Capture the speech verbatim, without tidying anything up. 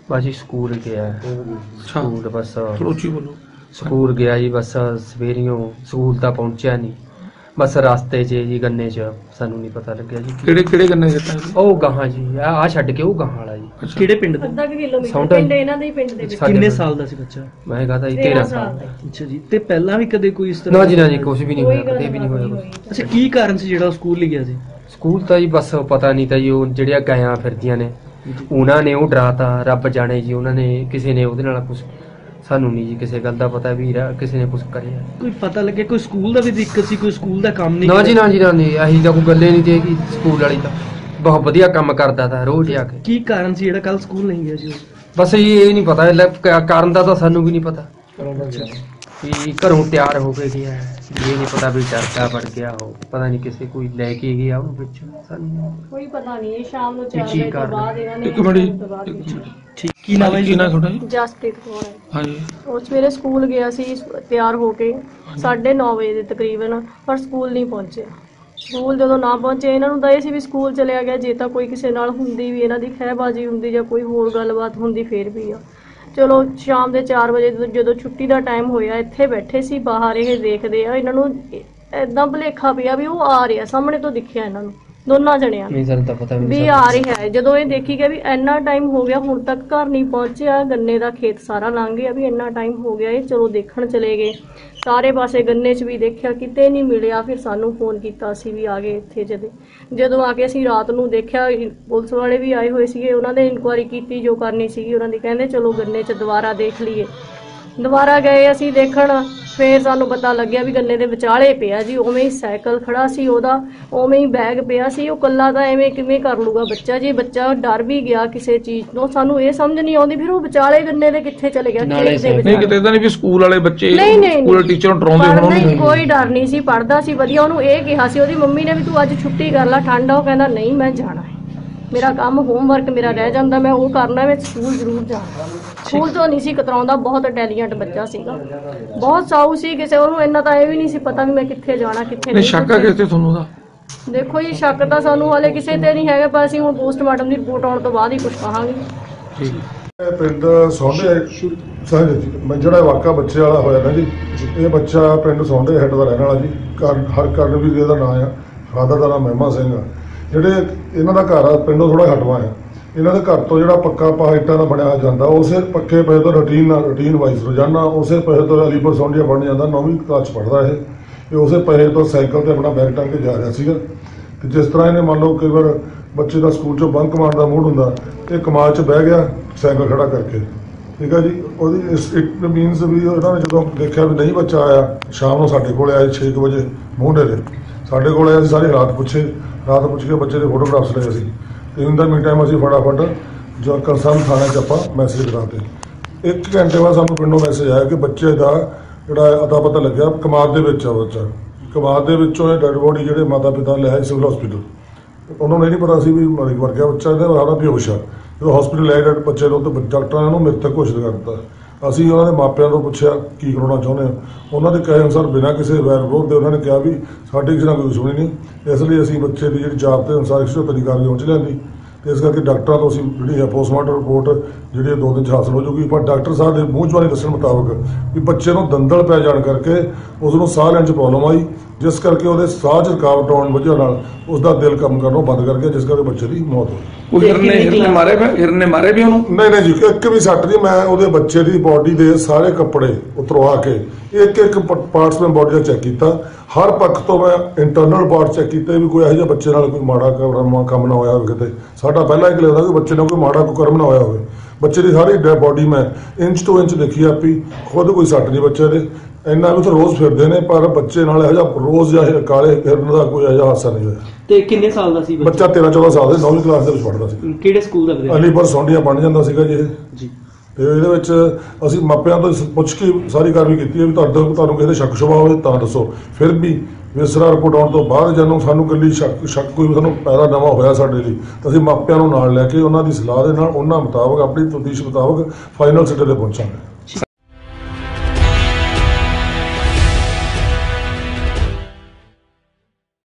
भाजी स्कूल गया school bus बोलो स्कूल गया जी बस सवेरियों स्कूल तक पहुंचा नहीं बस रास्ते च जी गन्ने च सानू नहीं पता लग्या जी ਕਿਹੜੇ ਕਿਹੜੇ ਗੰਨੇ ਦਿੱਤਾ ਜੀ ਉਹ ਗਾਹਾਂ ਜੀ ਆ ਛੱਡ ਕੇ ਉਹ ਗਾਹਾਂ ਵਾਲਾ ਜੀ ਕਿਹੜੇ ਪਿੰਡ ਦਾ? ਅੱਧਾ ਕੁ ਕਿਲੋਮੀਟਰ ਸੌਂਡਾ ਪਿੰਡ ਇਹਨਾਂ ਦੇ ਹੀ ਪਿੰਡ ਦੇ ਵਿੱਚ। ਸਾਡੇ ਕਿੰਨੇ ਸਾਲ ਦਾ ਸੀ ਬੱਚਾ? ਮੈਂ ਕਹਤਾ ਜੀ ਤੇरह ਸਾਲ ਦਾ। ਅੱਛਾ ਜੀ, ਤੇ ਪਹਿਲਾਂ ਵੀ ਕਦੇ ਕੋਈ ਇਸ ਤਰ੍ਹਾਂ ਨਾ ਜੀ ਨਾ ਜੀ ਕੁਝ ਵੀ ਨਹੀਂ ਕੋਈ ਹੋਇਆ ਕਦੇ ਵੀ ਨਹੀਂ ਹੋਇਆ ਕੁਛ। ਅੱਛਾ, ਕੀ ਕਾਰਨ ਸੀ ਜਿਹੜਾ ਉਹ ਸਕੂਲ ਨਹੀਂ ਗਿਆ ਸੀ? ਸਕੂਲ ਤਾਂ ਜੀ ਬਸ ਪਤਾ ਨਹੀਂ ਤਾਂ ਜੀ ਉਹ ਜਿਹੜੀਆਂ ਗਾਇਆਂ ਫਿਰਦੀਆਂ ਨੇ ਉਹਨਾਂ ਨੇ ਉਹ ਡਰਾਤਾ ਰੱਬ ਜਾਣੇ ਜੀ ਉਹਨਾਂ ਨੇ ਕਿਸੇ ਨੇ ਉਹਦੇ ਨਾਲ ਕੁਝ ਸਾਨੂੰ ਨਹੀਂ ਜੀ ਕਿਸੇ ਗੱਲ ਦਾ ਪਤਾ ਵੀ ਰਾ- ਕਿਸੇ ਨੇ ਕੁਝ ਕਰਿਆ ਕੋਈ ਪਤਾ ਲੱਗਿਆ ਕੋਈ ਸਕੂਲ ਦਾ ਵੀ ਦਿੱਕਤ ਸੀ, ਕੋਈ ਸਕੂਲ ਦਾ ਕੰਮ ਨਹੀਂ ਨਾ ਜੀ ਨਾ ਜੀ ਨਾ ਨਹੀਂ ਅਹੀਂ ਤਾਂ ਕੋਈ ਗੱਲੇ ਨਹੀਂ ਤੇ ਹੈਗੀ ਸਕੂਲ ਵਾਲੀ ਤਾਂ ਬਹੁਤ ਵਧੀਆ ਕੰਮ ਕਰਦਾ ਤਾ ਰੋਜ਼ ਆ ਕੇ ਕੀ ਕਾਰਨ ਸੀ ਜਿਹੜਾ ਕੱਲ ਸਕੂਲ ਨਹੀਂ ਗਿਆ ਸੀ ਉਹ? ਬਸ ਇਹ ਇਹ ਨਹੀਂ ਪਤਾ ਲੈ ਕ- ਕਾਰਨ ਦਾ ਤਾਂ ਸਾਨੂੰ ਵੀ ਨਹੀਂ ਪਤਾ ਵੀ ਘਰੋਂ ਤਿਆਰ ਹੋ ਕੇ ਗਿਆ ਇਹ ਨਹੀਂ ਪਤਾ ਵੀ ਡਰਦਾ ਵੜ ਗਿਆ ਹੋ ਪਤਾ ਨਹੀਂ ਕਿਸੇ ਕੋਈ ਲੈ ਕੇ ਗਿਆ ਉਹਨੂੰ ਵਿੱਚ ਸਾਨੂੰ ਕੋਈ ਪਤਾ ਨਹੀਂ ਇਹ ਸ਼ਾਮ ਨੂੰ ਚਾਰ ਕੀ ਵਜੇ ਤੋਂ ਕਾਰਨ? ਬਾਅਦ ਇਹਨਾਂ ਨੇ ਇੱਕ ਮਿੰਟ ਜੀ, ਤੋਂ ਬਾਅਦ ਇੱਕ ਮਿੰਟ। ਠੀਕ, ਕੀ ਨਾਮ ਹੈ ਜੀ? ਕੀ ਨਾਮ ਤੁਹਾਡਾ ਜੀ? ਜਸਪ੍ਰੀਤ ਕੌਰ ਹੈ। ਹਾਂਜੀ ਉਹ ਸਵੇਰੇ ਸਕੂਲ ਗਿਆ ਸੀ ਤਿਆਰ ਹੋ ਕੇ ਸਾਢੇ ਨੌ ਵਜੇ ਦੇ ਤਕਰੀਬਨ, ਪਰ ਸਕੂਲ ਨਹੀਂ ਪਹੁੰਚਿਆ। ਸਕੂਲ ਜਦੋਂ ਨਾ ਪਹੁੰਚੇ ਇਹਨਾਂ ਨੂੰ ਤਾਂ ਇਹ ਸੀ ਵੀ ਸਕੂਲ ਚਲਿਆ ਗਿਆ, ਜੇ ਤਾਂ ਕੋਈ ਕਿਸੇ ਨਾਲ ਹੁੰਦੀ ਵੀ ਇਹਨਾਂ ਦੀ ਖਹਿਬਾਜ਼ੀ ਹੁੰਦੀ ਜਾਂ ਕੋਈ ਹੋਰ ਗੱਲਬਾਤ ਹੁੰਦੀ ਫੇਰ ਵੀ ਆ ਚਲੋ। ਸ਼ਾਮ ਦੇ ਚਾਰ ਵਜੇ ਜਦੋਂ ਛੁੱਟੀ ਦਾ ਟਾਈਮ ਹੋਇਆ ਇੱਥੇ ਬੈਠੇ ਸੀ ਬਾਹਰ ਇਹ ਦੇਖਦੇ ਆ, ਇਹਨਾਂ ਨੂੰ ਏਦਾਂ ਭੁਲੇਖਾ ਪਿਆ ਵੀ ਉਹ ਆ ਰਿਹਾ, ਸਾਹਮਣੇ ਤੋਂ ਦਿਖਿਆ ਇਹਨਾਂ ਨੂੰ ਦੋਨਾਂ ਜਣਿਆਂ ਨੂੰ ਨਹੀਂ ਸਾਨੂੰ ਤਾਂ ਪਤਾ ਵੀ ਵੀ ਨਹੀਂ ਆ ਰਿਹਾ ਹੈ। ਜਦੋਂ ਇਹ ਦੇਖੀ ਗਿਆ ਵੀ ਇੰਨਾ ਟਾਈਮ ਹੋ ਗਿਆ ਹੁਣ ਤੱਕ ਘਰ ਨਹੀਂ ਪਹੁੰਚਿਆ, ਗੰਨੇ ਦਾ ਖੇਤ ਸਾਰਾ ਲੰਘ ਗਿਆ ਵੀ ਇੰਨਾ ਟਾਈਮ ਹੋ ਗਿਆ, ਇਹ ਚਲੋ ਦੇਖਣ ਚਲੇ ਗਏ। ਸਾਰੇ ਪਾਸੇ ਗੰਨੇ 'ਚ ਵੀ ਦੇਖਿਆ ਕਿਤੇ ਨਹੀਂ ਮਿਲਿਆ, ਫਿਰ ਸਾਨੂੰ ਫੋਨ ਕੀਤਾ, ਅਸੀਂ ਵੀ ਆ ਗਏ ਇੱਥੇ। ਜਦ ਜਦੋਂ ਆ ਕੇ ਅਸੀਂ ਰਾਤ ਨੂੰ ਦੇਖਿਆ ਪੁਲਿਸ ਵਾਲੇ ਵੀ ਆਏ ਹੋਏ ਸੀਗੇ, ਉਹਨਾਂ ਨੇ ਇਨਕੁਆਇਰੀ ਕੀਤੀ ਜੋ ਕਰਨੀ ਸੀਗੀ ਉਹਨਾਂ ਦੀ, ਕਹਿੰਦੇ ਚਲੋ ਗੰਨੇ 'ਚ ਦੁਬਾਰਾ ਦੇਖ ਲਈਏ। ਦੁਬਾਰਾ ਗਏ ਅਸੀਂ ਦੇਖਣ, ਫਿਰ ਸਾਨੂੰ ਪਤਾ ਲੱਗਿਆ ਵੀ ਗੰਨੇ ਦੇ ਵਿਚਾਲੇ ਪਿਆ ਜੀ, ਉਵੇਂ ਹੀ ਸਾਈਕਲ ਖੜਾ ਸੀ ਉਹਦਾ, ਉਵੇਂ ਹੀ ਬੈਗ ਪਿਆ ਸੀ। ਉਹ ਕੱਲਾ ਤਾਂ ਐਵੇਂ ਕਿਵੇਂ ਕਰ ਲੂਗਾ ਬੱਚਾ, ਜੇ ਬੱਚਾ ਡਰ ਵੀ ਗਿਆ ਕਿਸੇ ਚੀਜ਼ ਤੋਂ ਸਾਨੂੰ ਇਹ ਸਮਝ ਨਹੀਂ ਆਉਂਦੀ ਫਿਰ ਉਹ ਵਿਚਾਲੇ ਗੰਨੇ ਦੇ ਕਿੱਥੇ ਚਲੇ ਗਿਆ, ਖੇਤ ਦੇ ਵਿੱਚ। ਨਹੀਂ ਕਿਤੇ ਤਾਂ ਨਹੀਂ ਵੀ ਸਕੂਲ ਵਾਲੇ ਬੱਚੇ ਨਹੀਂ ਨਹੀਂ ਸਕੂਲ ਟੀਚਰ ਨੂੰ ਡਰਾਉਂਦੇ ਹੋਣ ਨਹੀਂ, ਉਹਨੂੰ? ਕੋਈ ਡਰ ਨਹੀਂ ਸੀ, ਪੜਦਾ ਸੀ ਵਧੀਆ। ਉਹਨੂੰ ਇਹ ਕਿਹਾ ਸੀ ਉਹਦੀ ਮੰਮੀ ਨੇ ਵੀ ਤੂੰ ਅੱਜ ਛੁੱਟੀ ਕਰ ਲੈ, ਠੰਡ ਆ। ਉਹ ਕਹਿੰਦਾ ਨਹੀਂ ਮੈਂ ਜਾਣਾ ਹੈ, ਮੇਰਾ ਕੰਮ ਹੋਮਵਰਕ ਮੇਰਾ ਰਹਿ ਜਾਂਦਾ, ਮੈਂ ਉਹ ਕਰਨਾ, ਮੈਂ ਸਕੂਲ ਜ਼ਰੂਰ ਜਾਣਾ। ਸਕੂਲ ਤੋਂ ਨਹੀਂ ਸੀ ਕਤਰਾਉਂਦਾ, ਬਹੁਤ ਇੰਟੈਲੀਜੈਂਟ ਬੱਚਾ ਸੀਗਾ, ਬਹੁਤ ਸਾਊ ਸੀ। ਕਿਸੇ ਉਹਨੂੰ ਇੰਨਾ ਤਾਂ ਇਹ ਵੀ ਨਹੀਂ ਸੀ ਪਤਾ ਵੀ ਮੈਂ ਕਿੱਥੇ ਜਾਣਾ ਕਿੱਥੇ ਨਹੀਂ ਨਹੀਂ। ਸ਼ੱਕ ਆ ਕਿਸ ਤੇ ਤੁਹਾਨੂੰ ਦਾ? ਦੇਖੋ ਜੀ ਸ਼ੱਕ ਤਾਂ ਸਾਨੂੰ ਹਾਲੇ ਕਿਸੇ ਤੇ ਨਹੀਂ ਹੈਗਾ, ਪਰ ਅਸੀਂ ਹੁਣ ਪੋਸਟਮਾਰਟਮ ਦੀ ਰਿਪੋਰਟ ਆਉਣ ਤੋਂ ਬਾਅਦ ਹੀ ਕੁਝ ਕਹਾਂਗੇ। ਠੀਕ ਇਹ ਪਿੰਡ ਸੌਂਡੇ ਸਾਰੇ ਜੀ ਮੈਂ ਜਿਹੜਾ ਵਾਕਾ ਬੱਚੇ ਵਾਲਾ ਹੋਇਆ ਨਾ ਜੀ, ਇਹ ਬੱਚਾ ਪਿੰਡ ਸੌਂਡੇ ਹੈੱਡ ਦਾ ਰਹਿਣ ਵਾਲਾ ਜੀ। ਕਰਨ ਹਰਕਰਨ ਵੀ ਇਹਦਾ ਨਾਂ ਆ, ਫਾਦਰ ਦਾ ਨਾਮ ਮਹਿਮਾ ਸਿੰਘ ਆ। ਜਿਹੜੇ ਇਹਨਾਂ ਦਾ ਘਰ ਆ ਪਿੰਡੋਂ ਥੋੜਾ ਹਟਵਾ ਆ, ਇਹਨਾਂ ਦੇ ਘਰ ਤੋਂ ਜਿਹੜਾ ਪੱਕਾ ਪਾ ਇੱਟਾਂ ਦਾ ਬਣਿਆ ਜਾਂਦਾ, ਉਸੇ ਪੱਕੇ ਪਏ ਤੋਂ ਰੂਟੀਨ ਨਾਲ ਰੂਟੀਨ ਵਾਈਜ਼ ਰੋਜ਼ਾਨਾ ਉਸੇ ਪਏ ਤੋਂ ਅਲੀਪੁਰ ਸੌਂਡੀਆ ਬਣ ਜਾਂਦਾ। ਨੌਵੀਂ ਕਲਾਸ 'ਚ ਪੜ੍ਹਦਾ ਇਹ ਇਹ ਉਸੇ ਪਏ ਤੋਂ ਸਾਈਕਲ ਤੇ ਆਪਣਾ ਬੈਗ ਟੰਗ ਕੇ ਜਾ ਰਿਹਾ ਸੀਗਾ। ਤੇ ਜਿਸ ਤਰ੍ਹਾਂ ਇਹਨੇ ਮੰਨ ਲਓ ਕਈ ਵਾਰ ਬੱਚੇ ਦਾ ਸਕੂਲ 'ਚੋਂ ਬੰਕ ਮਾਰਨ ਦਾ ਮੂਡ ਹੁੰਦਾ, ਇਹ ਕਮਾਲ 'ਚ ਬਹਿ ਗਿਆ ਸਾਈਕਲ ਖੜਾ ਕਰਕੇ, ਠੀਕ ਹੈ ਜੀ। ਉਹਦੀ ਇਸ ਇਟ ਮੀਨਸ ਵੀ ਉਹਨਾਂ ਨੇ ਜਦੋਂ ਦੇਖਿਆ ਵੀ ਨਹੀਂ ਬੱਚਾ ਆਇਆ, ਸ਼ਾਮ ਨੂੰ ਸਾਡੇ ਕੋਲ ਆਏ ਛੇ ਕੁ ਵਜੇ ਮੂੰਡੇ ਦੇ ਸਾਡੇ ਕੋਲ ਆਏ। ਅਸੀਂ ਸਾਰੀ ਰਾਤ ਪੁੱਛੇ, ਰਾਤ ਪੁੱਛ ਕੇ ਬੱਚੇ ਦੇ ਫੋਟੋਗ੍ਰਾਫਸ ਲਏ ਅਸੀਂ। ਤੇ ਇਨ ਦਾ ਮੀਨ ਟਾਈਮ ਅਸੀਂ ਫਟਾਫਟ ਜੋ ਕੰਸਰਨ ਥਾਣੇ 'ਚ ਆਪਾਂ ਮੈਸੇਜ ਕਰਾਤੇ। ਇੱਕ ਘੰਟੇ ਬਾਅਦ ਸਾਨੂੰ ਪਿੰਡੋਂ ਮੈਸੇਜ ਆਇਆ ਕਿ ਬੱਚੇ ਦਾ ਜਿਹੜਾ ਅਤਾ ਪਤਾ ਲੱਗਿਆ ਕਮਾਦ ਦੇ ਵਿੱਚ ਆ ਬੱਚਾ। ਕਮਾਦ ਦੇ ਵਿੱਚੋਂ ਇਹ ਡੈਡ ਬੋਡੀ ਜਿਹੜੇ ਮਾਤਾ ਪਿਤਾ ਲੈ ਆਏ ਸਿਵਲ ਹਸਪੀਟਲ। ਉਹਨਾਂ ਨੂੰ ਇਹ ਨਹੀਂ ਪਤਾ ਸੀ ਵੀ ਮਰ ਮਰ ਗਿਆ ਬੱਚਾ, ਇਹਦਾ ਸਾਰਾ ਬੇਹੋਸ਼ ਆ। ਜਦੋਂ ਹਸਪੀਟਲ ਲੈ ਗਏ ਬੱਚੇ ਨੂੰ ਤਾਂ ਡਾਕਟਰਾਂ ਨੇ ਉਹਨੂੰ ਮ੍ਰਿਤਕ ਘੋਸ਼ਿਤ ਕਰ ਦਿੱਤਾ। ਅਸੀਂ ਉਹਨਾਂ ਦੇ ਮਾਪਿਆਂ ਤੋਂ ਪੁੱਛਿਆ ਕੀ ਕਰਾਉਣਾ ਚਾਹੁੰਦੇ ਹੋ, ਉਹਨਾਂ ਦੇ ਕਹੇ ਅਨੁਸਾਰ ਬਿਨਾਂ ਕਿਸੇ ਵੈਰ ਵਿਰੋਧ ਦੇ ਉਹਨਾਂ ਨੇ ਕਿਹਾ ਵੀ ਸਾਡੀ ਕਿਸੇ ਨਾਲ ਕੋਈ ਦੁਸ਼ਮਣੀ ਨਹੀਂ, ਇਸ ਲਈ ਅਸੀਂ ਬੱਚੇ ਦੀ ਜਿਹੜੀ ਜਾਤ ਦੇ ਅਨੁਸਾਰ ਇੱਕ ਸੌ ਸੱਤਰ ਦੀ ਕਾਰਵਾਈ ਪਹੁੰਚ ਲੈਂਦੀ। ਤੇ ਇਸ ਕਰਕੇ ਡਾਕਟਰਾਂ ਤੋਂ ਅਸੀਂ ਜਿਹੜੀ ਹੈ ਪੋਸਟਮਾਰਟਮ ਰਿਪੋਰਟ ਜਿਹੜੀ ਦੋ ਦਿਨ 'ਚ ਹਾਸਲ ਹੋ ਜੂਗੀ। ਪਰ ਡਾਕਟਰ ਸਾਹਿਬ ਦੇ ਮੂੰਹ ਜਵਾਨੀ ਦੱਸਣ ਮੁਤਾਬਕ ਵੀ ਬੱਚੇ ਨੂੰ ਦੰਦਲ ਪੈ ਜਾਣ ਕਰਕੇ ਉਸ ਨੂੰ ਸਾਹ ਲੈਣ 'ਚ ਪ੍ਰੋਬਲਮ ਆਈ, ਜਿਸ ਕਰਕੇ ਉਹਦੇ ਸਾਹ 'ਚ ਰੁਕਾਵਟ ਆਉਣ ਵਜ੍ਹਾ ਨਾਲ ਉਸ ਦਾ ਦਿਲ ਕੰਮ ਕਰਨੋਂ ਬੰਦ ਕਰ ਗਿਆ, ਜਿਸ ਕਰਕੇ ਬੱਚੇ ਦੀ ਮੌਤ ਹੋਈ। ਉਹ ਹਿਰਨ ਨੇ ਹਿਰਨ ਨੇ ਮਾਰੇ ਫਿਰ ਹਿਰਨ ਨੇ ਮਾਰੇ ਵੀ ਉਹਨੂੰ? ਨਹੀਂ ਨਹੀਂ ਜੀ, ਇੱਕ ਵੀ ਸੱਟ ਨਹੀਂ। ਮੈਂ ਉਹਦੇ ਬੱਚੇ ਦੀ ਬੋਡੀ ਦੇ ਸਾਰੇ ਕੱਪੜੇ ਉਤਰਵਾ ਕੇ ਇੱਕ ਇੱਕ ਪਾਰਟਸ ਮੈਂ ਬੋਡੀ ਦਾ ਚੈੱਕ ਕੀਤਾ, ਹਰ ਪੱਖ ਤੋਂ ਮੈਂ ਇੰਟਰਨਲ ਪਾਰਟ ਚੈੱਕ ਕੀਤੇ ਵੀ ਕੋਈ ਇਹੋ ਜਿਹੇ ਬੱਚੇ ਨਾਲ ਕੋਈ ਮਾੜਾ ਕੰਮ ਨਾ ਹੋਇਆ ਹੋਵੇ ਕਿਤੇ। ਸਾਡਾ ਪਹਿਲਾਂ ਇਹ ਲੱਗਦਾ ਕਿ ਬੱਚੇ ਨਾਲ ਕੋਈ ਮਾੜਾ ਕੋਈ ਕਰਮ ਨਾ ਹੋਇਆ ਹੋਵੇ। ਬੱਚੇ ਦੀ ਸਾਰੀ ਬੋਡੀ ਮੈਂ ਇੰਚ ਟੂ ਇੰਚ ਦੇਖੀ ਆਪੀ, ਖੁਦ ਕੋਈ ਸੱਟ ਨਹੀਂ ਬੱਚੇ ਦੇ। ਇੰਨਾ ਵੀ ਤਾਂ ਰੋਜ਼ ਫਿਰਦੇ ਨੇ, ਪਰ ਬੱਚੇ ਨਾਲ ਇਹੋ ਜਿਹਾ ਰੋਜ਼ ਜਾਂ ਕਾਲੇ ਹਿਰਨ ਦਾ ਕੋਈ ਇਹੋ ਜਿਹਾ ਹਾਦਸਾ ਨਹੀਂ ਹੋਇਆ। ਤੇ ਕਿੰਨੇ ਸਾਲ ਦਾ ਸੀ ਬੱਚਾ? ਤੇਰਾਂ ਚੌਦਾਂ ਸਾਲ ਦੇ, ਨੌਵੀਂ ਕਲਾਸ ਦੇ ਵਿੱਚ ਪੜ੍ਹਦਾ ਸੀ। ਕਿਹੜੇ ਸਕੂਲ ਦਾ ਵਿਦਿਆਰਥੀ? ਅਲੀਪੁਰ ਸੌਂਡੀਆ ਬਣ ਜਾਂਦਾ ਸੀਗਾ ਜੀ ਇਹ ਜੀ। ਤੇ ਇਹਦੇ ਵਿੱਚ ਅਸੀਂ ਮਾਪਿਆਂ ਤੋਂ ਪੁੱਛ ਕੇ ਸਾਰੀ ਕਾਰਵਾਈ ਕੀਤੀ ਹੈ ਵੀ ਤੁਹਾਡੇ ਤੁਹਾਨੂੰ ਕਿਸੇ ਸ਼ੱਕ ਸ਼ੁਬਾ ਹੋਵੇ ਤਾਂ ਦੱਸੋ। ਫਿਰ ਵੀ ਵਿਸਰਾ ਰਿਪੋਰਟ ਆਉਣ ਤੋਂ ਬਾਅਦ ਜਦੋਂ ਸਾਨੂੰ ਇਕੱਲੀ ਸ਼ੱਕ ਸ਼ੱਕ ਕੋਈ ਸਾਨੂੰ ਪੈਦਾ ਨਵਾਂ ਹੋਇਆ ਸਾਡੇ ਲਈ, ਤਾਂ ਅਸੀਂ ਮਾਪਿਆਂ ਨੂੰ ਨਾਲ ਲੈ ਕੇ ਉਹਨਾਂ ਦੀ ਸਲਾਹ ਦੇ ਨਾਲ ਉਹਨਾਂ ਮੁਤਾਬਕ ਆਪਣੀ ਤਫਤੀਸ਼ ਮੁਤਾਬਕ ਫਾਈਨਲ ਸਿੱਟੇ ਤੇ ਪਹੁੰਚਾਂਗੇ।